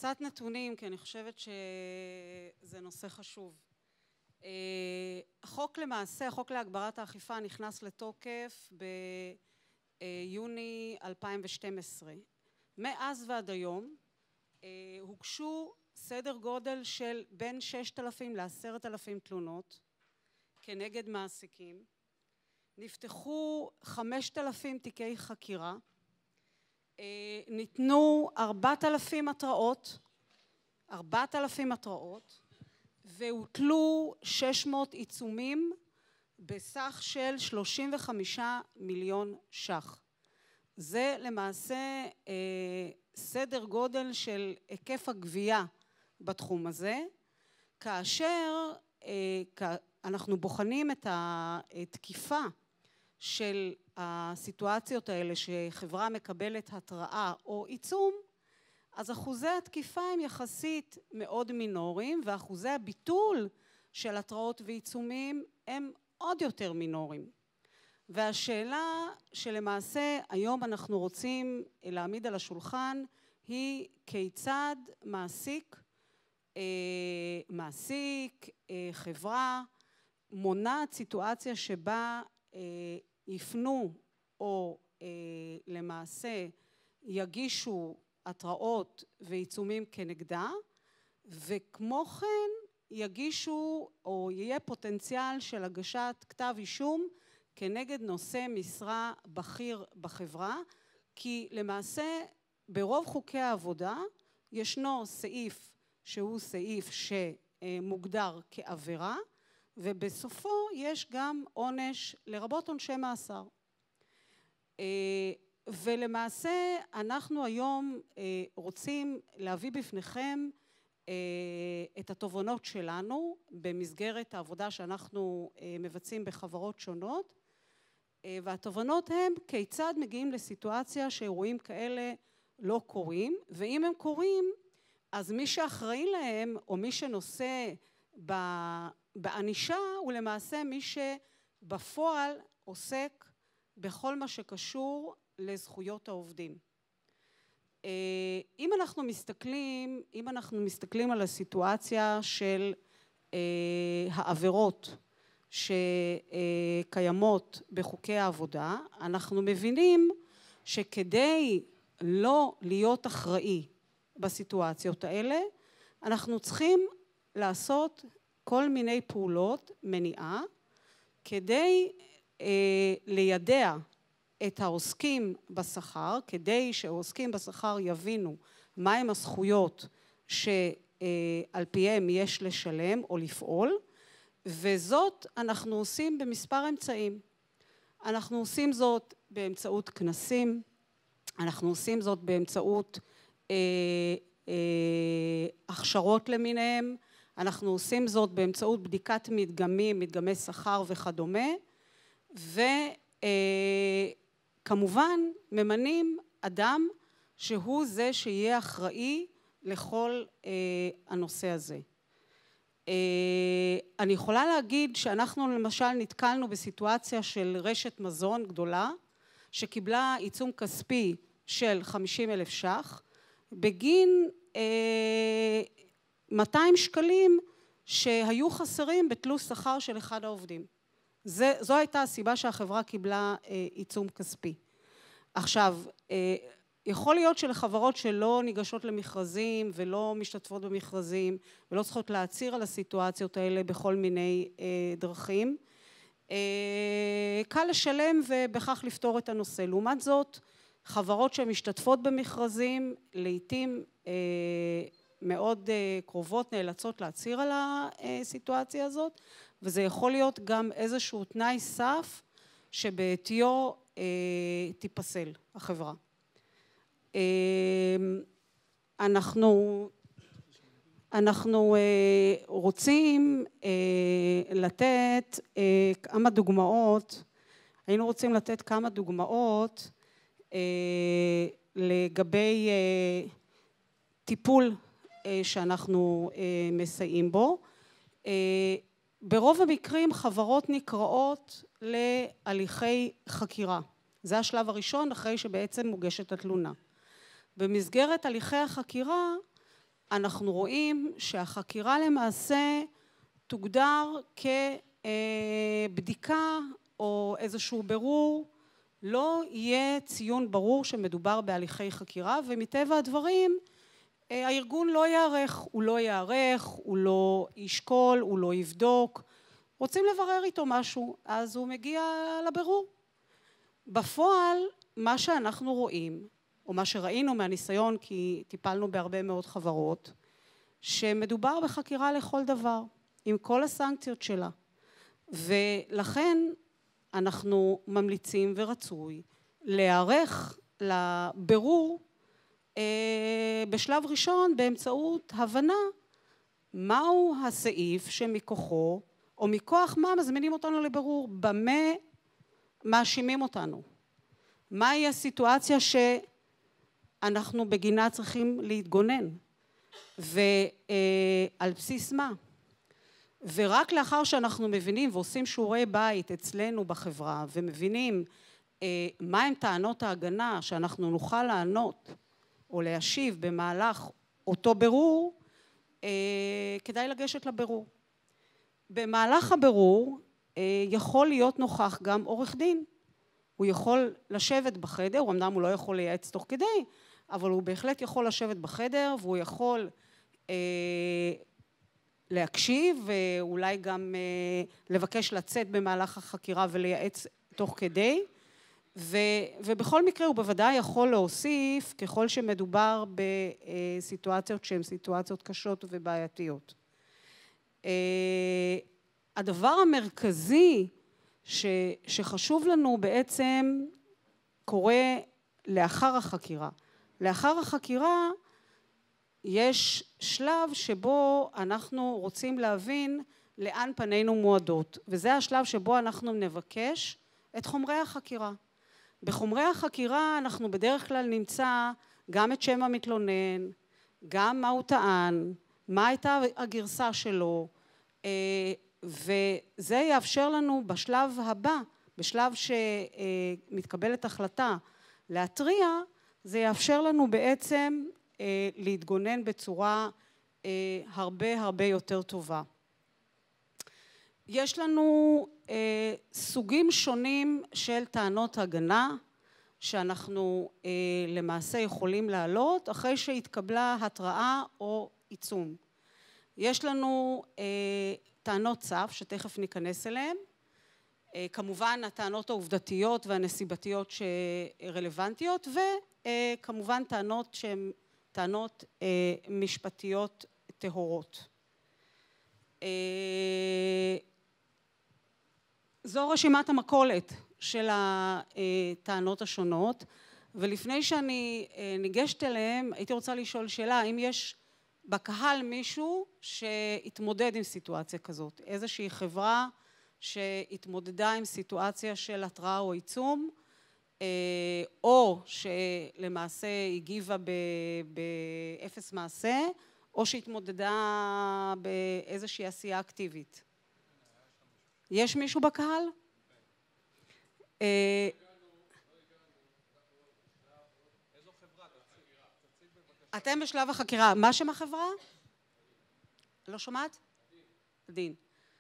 קצת נתונים, כי אני חושבת שזה נושא חשוב. החוק למעשה, החוק להגברת האכיפה נכנס לתוקף ביוני 2012. מאז ועד היום הוגשו סדר גודל של בין 6,000 ל10,000 תלונות כנגד מעסיקים. נפתחו 5,000 תיקי חקירה. ניתנו 4,000 התראות והוטלו 600 עיצומים בסך של 35 מיליון ש"ח. זה למעשה סדר גודל של היקף הגבייה בתחום הזה, כאשר אנחנו בוחנים את התקיפה של הסיטואציות האלה שחברה מקבלת התראה או עיצום, אז אחוזי התקיפה הם יחסית מאוד מינוריים, ואחוזי הביטול של התראות ועיצומים הם עוד יותר מינוריים. והשאלה שלמעשה היום אנחנו רוצים להעמיד על השולחן היא כיצד מעסיק, חברה, מונעת סיטואציה שבה יפנו או למעשה יגישו התראות ועיצומים כנגדה, וכמו כן יגישו או יהיה פוטנציאל של הגשת כתב אישום כנגד נושא משרה בכיר בחברה, כי למעשה ברוב חוקי העבודה ישנו סעיף שהוא סעיף שמוגדר כעבירה, ובסופו יש גם עונש, לרבות עונשי מאסר. ולמעשה אנחנו היום רוצים להביא בפניכם את התובנות שלנו במסגרת העבודה שאנחנו מבצעים בחברות שונות, והתובנות הם כיצד מגיעים לסיטואציה שאירועים כאלה לא קורים, ואם הם קורים אז מי שאחראי להם או מי שנושא בענישה הוא למעשה מי שבפועל עוסק בכל מה שקשור לזכויות העובדים. אם אנחנו מסתכלים על הסיטואציה של העבירות שקיימות בחוקי העבודה, אנחנו מבינים שכדי לא להיות אחראי בסיטואציות האלה, אנחנו צריכים לעשות כל מיני פעולות מניעה כדי לידע את העוסקים בשכר, כדי שהעוסקים בשכר יבינו מהם הזכויות שעל פיהם יש לשלם או לפעול, וזאת אנחנו עושים במספר אמצעים. אנחנו עושים זאת באמצעות כנסים, אנחנו עושים זאת באמצעות הכשרות למיניהם, אנחנו עושים זאת באמצעות בדיקת מדגמי שכר וכדומה, וכמובן ממנים אדם שהוא זה שיהיה אחראי לכל הנושא הזה. אני יכולה להגיד שאנחנו למשל נתקלנו בסיטואציה של רשת מזון גדולה, שקיבלה עיצום כספי של 50,000 ש"ח, בגין 200 שקלים שהיו חסרים בתלוש שכר של אחד העובדים. זו הייתה הסיבה שהחברה קיבלה עיצום כספי. עכשיו, יכול להיות שלחברות שלא ניגשות למכרזים ולא משתתפות במכרזים ולא צריכות להצהיר על הסיטואציות האלה בכל מיני דרכים, קל לשלם ובכך לפתור את הנושא. לעומת זאת, חברות שמשתתפות במכרזים לעתים מאוד קרובות נאלצות להצהיר על הסיטואציה הזאת, וזה יכול להיות גם איזשהו תנאי סף שבעטיו תיפסל החברה. אנחנו רוצים לתת כמה דוגמאות, היינו רוצים לתת כמה דוגמאות לגבי טיפול שאנחנו מסייעים בו. ברוב המקרים חברות נקראות להליכי חקירה. זה השלב הראשון אחרי שבעצם מוגשת התלונה. במסגרת הליכי החקירה אנחנו רואים שהחקירה למעשה תוגדר כבדיקה או איזשהו ברור, לא יהיה ציון ברור שמדובר בהליכי חקירה, ומטבע הדברים הארגון לא יערך, הוא לא ישקול, הוא לא יבדוק, רוצים לברר איתו משהו, אז הוא מגיע לברור. בפועל, מה שאנחנו רואים, או מה שראינו מהניסיון, כי טיפלנו בהרבה מאוד חברות, שמדובר בחקירה לכל דבר, עם כל הסנקציות שלה. ולכן אנחנו ממליצים ורצוי להיערך לבירור בשלב ראשון באמצעות הבנה מהו הסעיף שמכוחו, או מכוח מה מזמינים אותנו לבירור, במה מאשימים אותנו. מהי הסיטואציה שאנחנו בגינה צריכים להתגונן, ועל בסיס מה. ורק לאחר שאנחנו מבינים ועושים שיעורי בית אצלנו בחברה, ומבינים מהם טענות ההגנה שאנחנו נוכל לענות או להשיב במהלך אותו בירור, כדאי לגשת לבירור. במהלך הבירור יכול להיות נוכח גם עורך דין. הוא יכול לשבת בחדר, אמנם הוא לא יכול לייעץ תוך כדי, אבל הוא בהחלט יכול לשבת בחדר, והוא יכול להקשיב, ואולי גם לבקש לצאת במהלך החקירה ולייעץ תוך כדי, ובכל מקרה הוא בוודאי יכול להוסיף ככל שמדובר בסיטואציות שהן סיטואציות קשות ובעייתיות. הדבר המרכזי שחשוב לנו בעצם קורה לאחר החקירה. לאחר החקירה יש שלב שבו אנחנו רוצים להבין לאן פנינו מועדות, וזה השלב שבו אנחנו נבקש את חומרי החקירה. בחומרי החקירה אנחנו בדרך כלל נמצא גם את שם המתלונן, גם מה הוא טען, מה הייתה הגרסה שלו, וזה יאפשר לנו בשלב הבא, בשלב שמתקבלת החלטה להתריע, זה יאפשר לנו בעצם להתגונן בצורה הרבה יותר טובה. יש לנו סוגים שונים של טענות הגנה שאנחנו למעשה יכולים להעלות אחרי שהתקבלה התראה או עיצום. יש לנו טענות סף שתכף ניכנס אליהן, כמובן הטענות העובדתיות והנסיבתיות שרלוונטיות, וכמובן טענות שהן טענות משפטיות טהורות. זו רשימת המכולת של הטענות השונות, ולפני שאני ניגשת אליהם הייתי רוצה לשאול שאלה, האם יש בקהל מישהו שהתמודד עם סיטואציה כזאת, איזושהי חברה שהתמודדה עם סיטואציה של התראה או עיצום, או שלמעשה הגיבה באפס מעשה, או שהתמודדה באיזושהי עשייה אקטיבית. יש מישהו בקהל? אתם בשלב החקירה. מה שם החברה? לא שומעת? דין.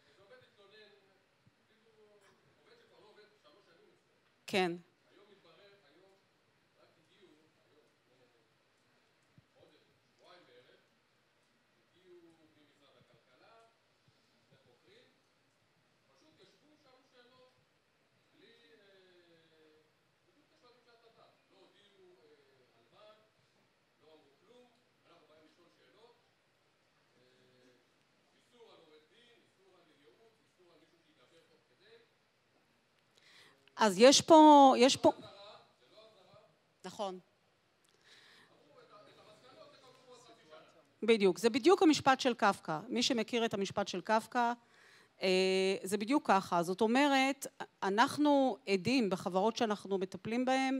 כן. אז יש פה, נכון. בדיוק, זה בדיוק המשפט של קפקא. מי שמכיר את המשפט של קפקא, זה בדיוק ככה. זאת אומרת, אנחנו עדים בחברות שאנחנו מטפלים בהן,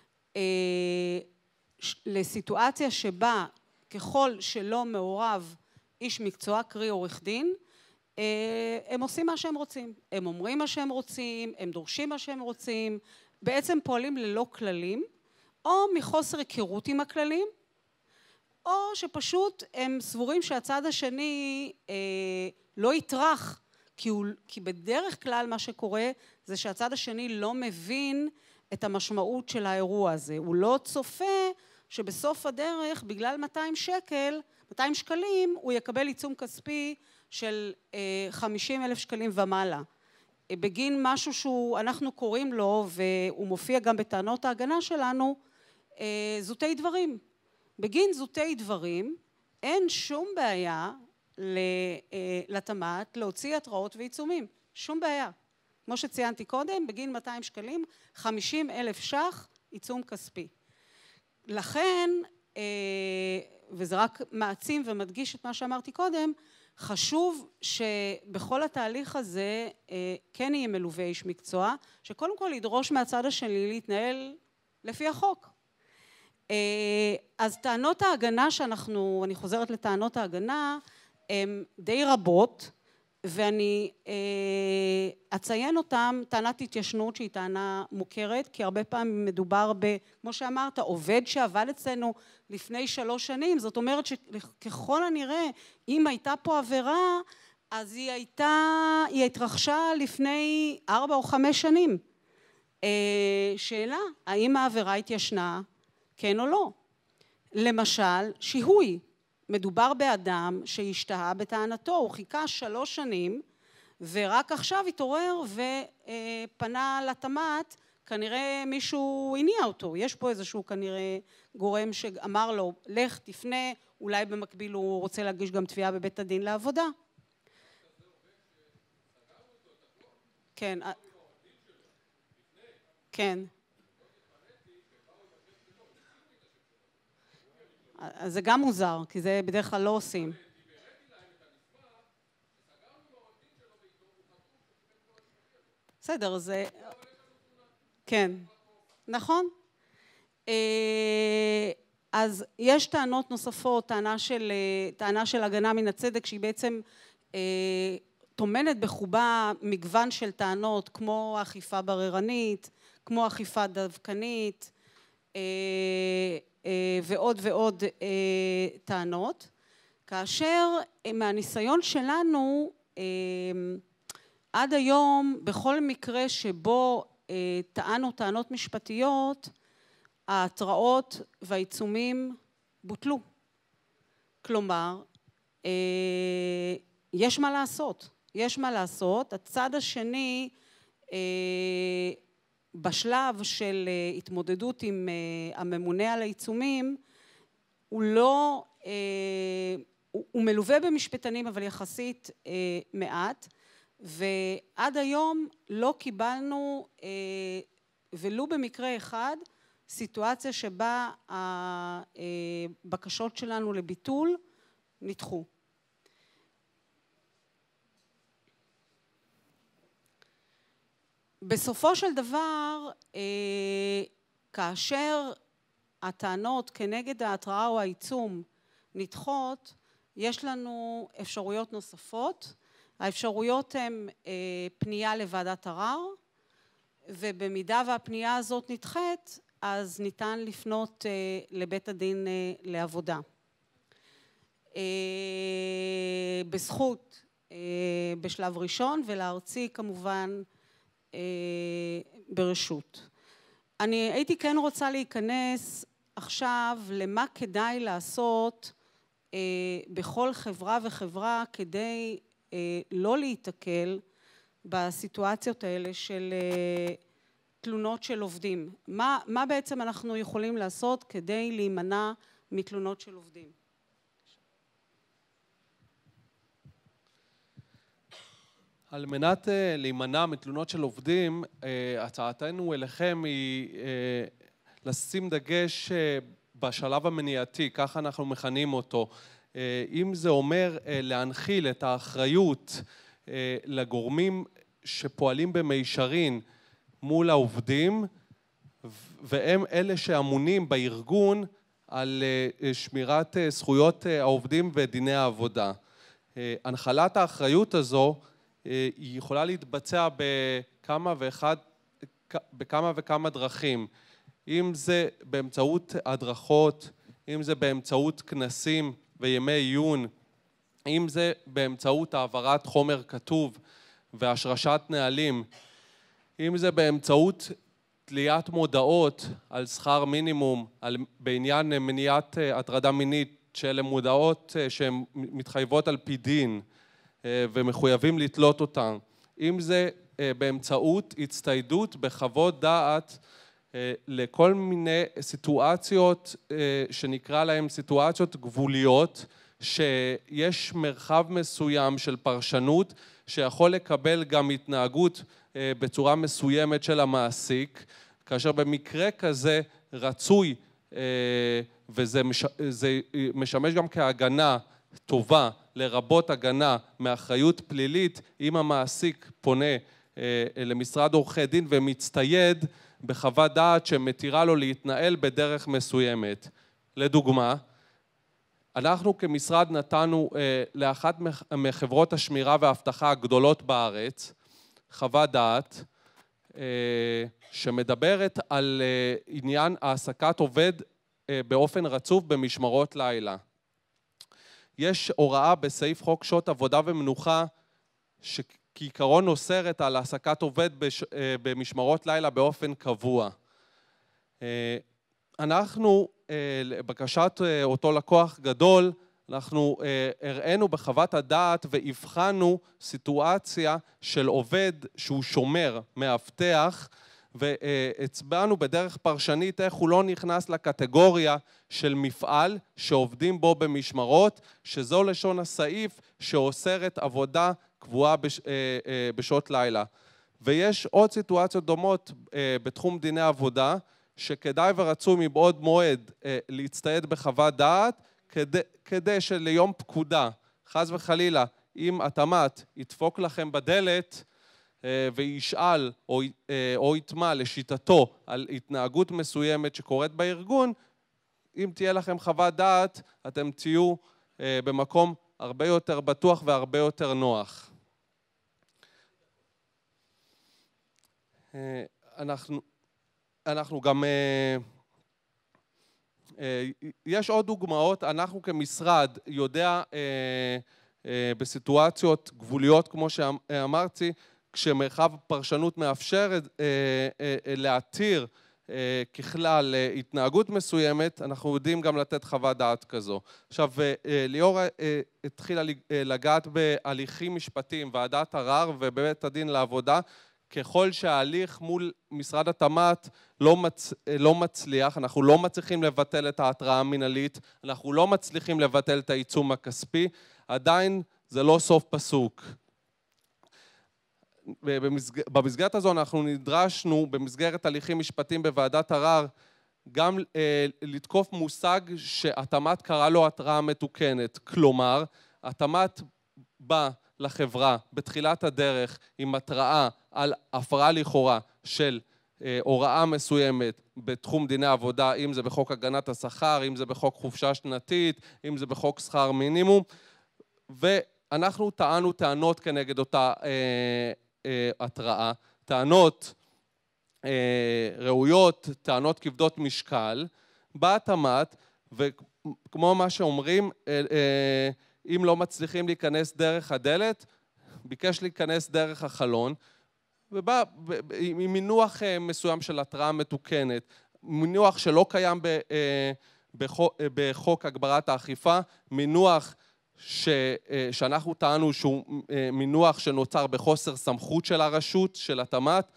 לסיטואציה שבה ככל שלא מעורב איש מקצוע, קרי עורך דין, הם עושים מה שהם רוצים, הם אומרים מה שהם רוצים, הם דורשים מה שהם רוצים, בעצם פועלים ללא כללים, או מחוסר היכרות עם הכללים, או שפשוט הם סבורים שהצד השני לא יטרח, כי בדרך כלל מה שקורה זה שהצד השני לא מבין את המשמעות של האירוע הזה. הוא לא צופה שבסוף הדרך, בגלל 200 שקלים, הוא יקבל עיצום כספי של 50,000 שקלים ומעלה. בגין משהו שאנחנו קוראים לו, והוא מופיע גם בטענות ההגנה שלנו, זוטי דברים. בגין זוטי דברים אין שום בעיה לתמ"ת להוציא התראות ועיצומים. שום בעיה. כמו שציינתי קודם, בגין 200 שקלים, 50,000 ש"ח עיצום כספי. לכן, וזה רק מעצים ומדגיש את מה שאמרתי קודם, חשוב שבכל התהליך הזה כן יהיה מלווה איש מקצוע, שקודם כל ידרוש מהצד השני להתנהל לפי החוק. אז טענות ההגנה אני חוזרת לטענות ההגנה, הן די רבות, ואני אציין אותם. טענת התיישנות שהיא טענה מוכרת, כי הרבה פעמים מדובר כמו שאמרת, עובד שעבד אצלנו לפני 3 שנים, זאת אומרת שככל הנראה, אם הייתה פה עבירה, אז היא התרחשה לפני 4 או 5 שנים. שאלה, האם העבירה התיישנה? כן או לא? למשל, שיהוי. מדובר באדם שהשתהה בטענתו, הוא חיכה 3 שנים, ורק עכשיו התעורר ופנה לתמ"ת, כנראה מישהו הניע אותו. יש פה איזשהו כנראה גורם שאמר לו, לך תפנה, אולי במקביל הוא רוצה להגיש גם תביעה בבית הדין לעבודה. כן. כן. אז זה גם מוזר, כי זה בדרך כלל לא עושים. בסדר, זה... כן, נכון. אז יש טענות נוספות, טענה של הגנה מן הצדק, שהיא בעצם טומנת בחובה מגוון של טענות, כמו אכיפה בררנית, כמו אכיפה דווקנית, ועוד ועוד טענות, כאשר מהניסיון שלנו עד היום בכל מקרה שבו טענו טענות משפטיות, ההתראות והעיצומים בוטלו. כלומר, יש מה לעשות. יש מה לעשות. הצד השני בשלב של התמודדות עם הממונה על העיצומים, הוא לא, הוא מלווה במשפטנים אבל יחסית מעט, ועד היום לא קיבלנו ולו במקרה אחד סיטואציה שבה הבקשות שלנו לביטול נדחו. בסופו של דבר, כאשר הטענות כנגד ההתראה או העיצום נדחות, יש לנו אפשרויות נוספות. האפשרויות הן פנייה לוועדת ערר, ובמידה והפנייה הזאת נדחית, אז ניתן לפנות לבית הדין לעבודה. בזכות בשלב ראשון, ולארצי כמובן ברשות. אני הייתי כן רוצה להיכנס עכשיו למה כדאי לעשות בכל חברה וחברה כדי לא להתקל בסיטואציות האלה של תלונות של עובדים. מה בעצם אנחנו יכולים לעשות כדי להימנע מתלונות של עובדים? על מנת להימנע מתלונות של עובדים, הצעתנו אליכם היא לשים דגש בשלב המניעתי, ככה אנחנו מכנים אותו. אם זה אומר להנחיל את האחריות לגורמים שפועלים במישרין מול העובדים, והם אלה שאמונים בארגון על שמירת זכויות העובדים ודיני העבודה. הנחלת האחריות הזו היא יכולה להתבצע בכמה וכמה דרכים, אם זה באמצעות הדרכות, אם זה באמצעות כנסים וימי עיון, אם זה באמצעות העברת חומר כתוב והשרשת נהלים, אם זה באמצעות תליית מודעות על שכר מינימום, בעניין מניעת הטרדה מינית, שאלה מודעות שהן מתחייבות על פי דין ומחויבים לתלות אותן, אם זה באמצעות הצטיידות בחוות דעת לכל מיני סיטואציות שנקרא להן סיטואציות גבוליות, שיש מרחב מסוים של פרשנות שיכול לקבל גם התנהגות בצורה מסוימת של המעסיק, כאשר במקרה כזה רצוי, וזה משמש גם כהגנה טובה, לרבות הגנה מאחריות פלילית, אם המעסיק פונה למשרד עורכי דין ומצטייד בחוות דעת שמתירה לו להתנהל בדרך מסוימת. לדוגמה, אנחנו כמשרד נתנו לאחת מחברות השמירה והאבטחה הגדולות בארץ, חוות דעת שמדברת על עניין העסקת עובד באופן רצוף במשמרות לילה. יש הוראה בסעיף חוק שעות עבודה ומנוחה שכעיקרון אוסרת על העסקת עובד במשמרות לילה באופן קבוע. אנחנו, לבקשת אותו לקוח גדול, אנחנו הראינו בחוות הדעת והבחנו סיטואציה של עובד שהוא שומר, מאבטח, והצבענו בדרך פרשנית איך הוא לא נכנס לקטגוריה של מפעל שעובדים בו במשמרות, שזו לשון הסעיף שאוסרת עבודה קבועה בשעות לילה. ויש עוד סיטואציות דומות בתחום דיני עבודה, שכדאי ורצוי מבעוד מועד להצטייד בחוות דעת, כדי שליום פקודה, חס וחלילה, אם התמ"ת ידפוק לכם בדלת וישאל או יטמע לשיטתו על התנהגות מסוימת שקורית בארגון, אם תהיה לכם חוות דעת, אתם תהיו במקום הרבה יותר בטוח והרבה יותר נוח. אנחנו גם, יש עוד דוגמאות, אנחנו כמשרד יודע בסיטואציות גבוליות, כמו שאמרתי, כשמרחב פרשנות מאפשר להתיר ככלל התנהגות מסוימת, אנחנו יודעים גם לתת חוות דעת כזו. עכשיו, ליאור התחילה לגעת בהליכים משפטיים, ועדת ערר ובבית הדין לעבודה, ככל שההליך מול משרד התמ"ת לא מצליח, אנחנו לא מצליחים לבטל את ההתראה המינהלית, אנחנו לא מצליחים לבטל את העיצום הכספי, עדיין זה לא סוף פסוק. במסגרת הזו אנחנו נדרשנו במסגרת הליכים משפטיים בוועדת ערר גם לתקוף מושג שהתמ"ת קרא לו התראה מתוקנת, כלומר התמ"ת בא לחברה בתחילת הדרך עם התראה על הפרה לכאורה של הוראה מסוימת בתחום דיני עבודה, אם זה בחוק הגנת השכר, אם זה בחוק חופשה שנתית, אם זה בחוק שכר מינימום, ואנחנו טענו טענות כנגד אותה התראה, טענות ראויות, טענות כבדות משקל, בתמ"ת, וכמו מה שאומרים, אם לא מצליחים להיכנס דרך הדלת, ביקש להיכנס דרך החלון, ובא עם מינוח מסוים של התראה מתוקנת, מינוח שלא קיים בחוק הגברת האכיפה, מינוח שאנחנו טענו שהוא מינוח שנוצר בחוסר סמכות של הרשות, של התמ"ת.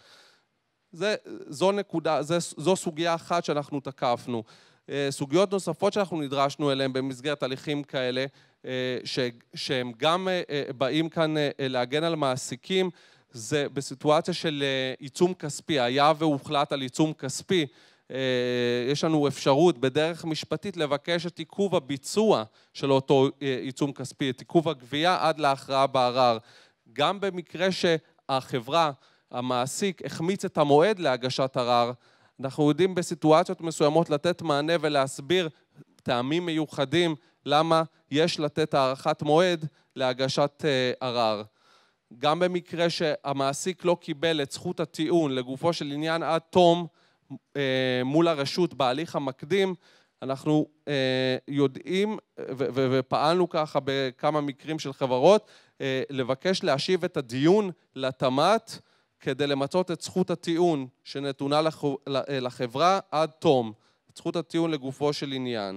זו סוגיה אחת שאנחנו תקפנו. סוגיות נוספות שאנחנו נדרשנו אליהן במסגרת הליכים כאלה, שהם גם באים כאן להגן על מעסיקים, זה בסיטואציה של עיצום כספי, היה והוחלט על עיצום כספי, יש לנו אפשרות בדרך משפטית לבקש את עיכוב הביצוע של אותו עיצום כספי, את עיכוב הגבייה עד להכרעה בערר. גם במקרה שהחברה, המעסיק, החמיץ את המועד להגשת ערר, אנחנו יודעים בסיטואציות מסוימות לתת מענה ולהסביר טעמים מיוחדים למה יש לתת הארכת מועד להגשת ערר. גם במקרה שהמעסיק לא קיבל את זכות הטיעון לגופו של עניין עד תום מול הרשות בהליך המקדים, אנחנו יודעים ופעלנו ככה בכמה מקרים של חברות, לבקש להשיב את הדיון לתמ"ת כדי למצות את זכות הטיעון שנתונה לחברה עד תום, את זכות הטיעון לגופו של עניין.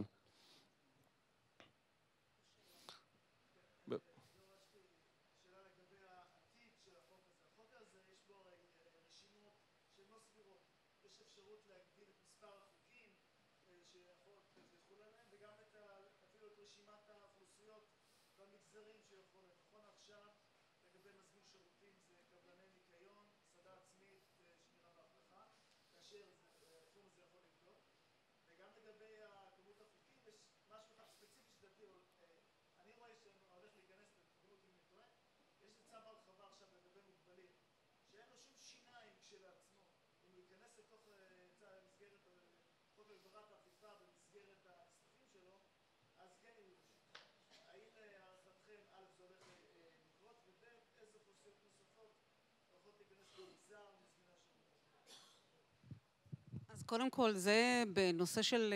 אז קודם כל זה בנושא של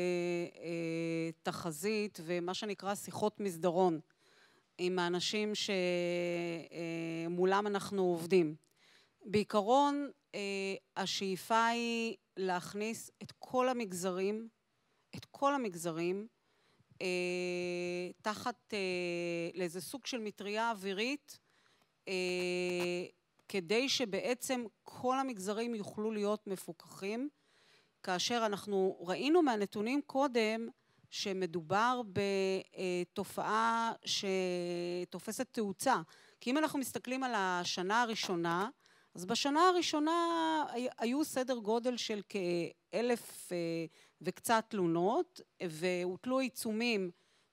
תחזית ומה שנקרא שיחות מסדרון עם האנשים שמולם אנחנו עובדים. בעיקרון השאיפה היא להכניס את כל המגזרים תחת לאיזה סוג של מטריה אווירית, כדי שבעצם כל המגזרים יוכלו להיות מפוקחים, כאשר אנחנו ראינו מהנתונים קודם שמדובר בתופעה שתופסת תאוצה. כי אם אנחנו מסתכלים על השנה הראשונה, אז בשנה הראשונה היו סדר גודל של כ-1,000 וקצת תלונות, והוטלו עיצומים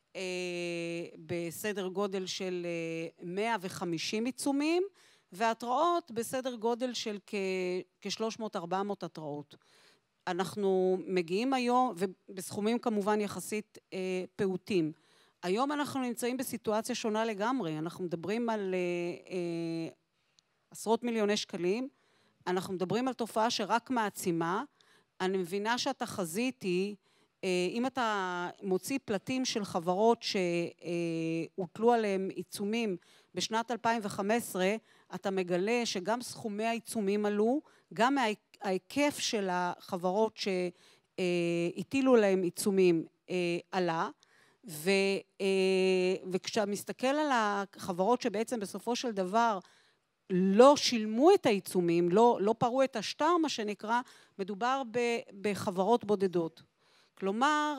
בסדר גודל של 150 עיצומים, והתראות בסדר גודל של כ-300-400 התראות. אנחנו מגיעים היום, ובסכומים כמובן יחסית פעוטים. היום אנחנו נמצאים בסיטואציה שונה לגמרי, אנחנו מדברים על עשרות מיליוני שקלים, אנחנו מדברים על תופעה שרק מעצימה. אני מבינה שהתחזית היא, אם אתה מוציא פלטים של חברות שהוטלו עליהם עיצומים בשנת 2015, אתה מגלה שגם סכומי העיצומים עלו, גם ההיקף של החברות שהטילו להם עיצומים עלה, וכשאתה מסתכל על החברות שבעצם בסופו של דבר לא שילמו את העיצומים, לא פרו את השטר מה שנקרא, מדובר בחברות בודדות. כלומר,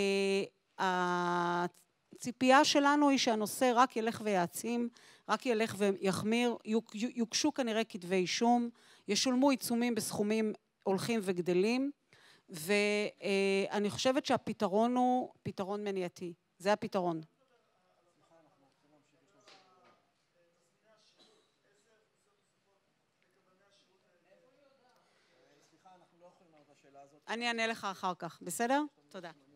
הציפייה שלנו היא שהנושא רק ילך ויעצים, רק ילך ויחמיר, יוגשו כנראה כתבי אישום, ישולמו עיצומים בסכומים הולכים וגדלים, ואני חושבת שהפתרון הוא פתרון מניעתי. זה הפתרון. אני אענה לך אחר כך, בסדר? תודה.